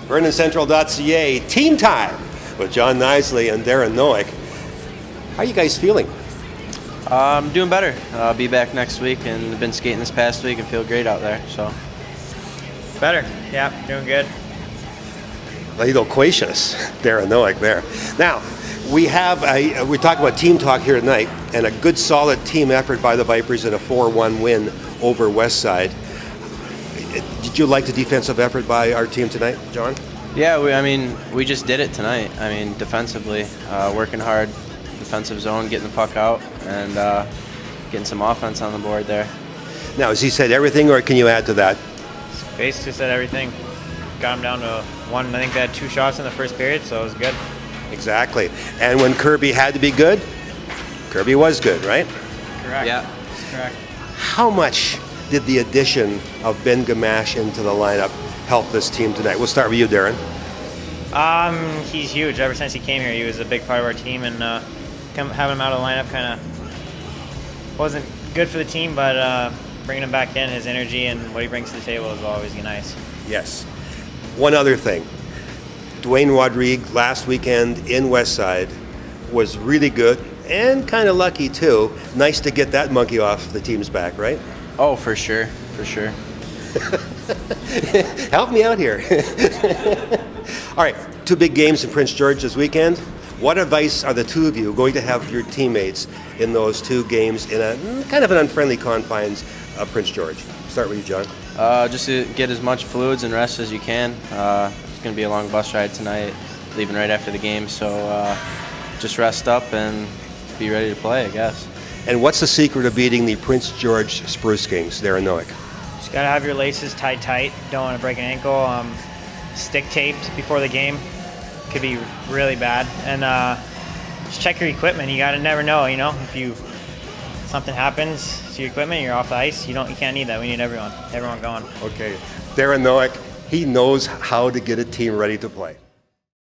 Vernoncentral.ca, team time with John Knisley and Darren Nowick. How are you guys feeling? I'm doing better. I'll be back next week and been skating this past week and feel great out there. So better, yeah, doing good. A little loquacious, Darren Nowick there. Now, we're talking about team talk here tonight, and a good solid team effort by the Vipers in a 4-1 win over Westside. Did you like the defensive effort by our team tonight, John? Yeah, we just did it tonight. Defensively, working hard, defensive zone, getting the puck out, and getting some offense on the board there. Now, has he said everything, or can you add to that? Basically said everything. Got him down to one. I think they had 2 shots in the first period, so it was good. Exactly. And when Kirby had to be good, Kirby was good, right? Correct. Yeah. That's correct. How much did the addition of Ben Gamache into the lineup help this team tonight? We'll start with you, Darren. He's huge. Ever since he came here, he was a big part of our team, and having him out of the lineup kind of wasn't good for the team, but bringing him back in, his energy and what he brings to the table is always nice. Yes. One other thing. Dwayne Rodrigue last weekend in Westside was really good and kind of lucky too. Nice to get that monkey off the team's back, right? Oh, for sure, for sure. Help me out here. All right, 2 big games in Prince George this weekend. What advice are the two of you going to have your teammates in those 2 games in a kind of an unfriendly confines of Prince George? Start with you, John. Just to get as much fluids and rest as you can. It's going to be a long bus ride tonight, leaving right after the game, so just rest up and be ready to play, I guess. And what's the secret of beating the Prince George Spruce Kings, Darren Nowick? Just got to have your laces tied tight. Don't want to break an ankle. Stick taped before the game. Could be really bad. And just check your equipment. You got to never know, if something happens to your equipment, you're off the ice, you can't need that. We need everyone going. Okay. Darren Nowick, he knows how to get a team ready to play.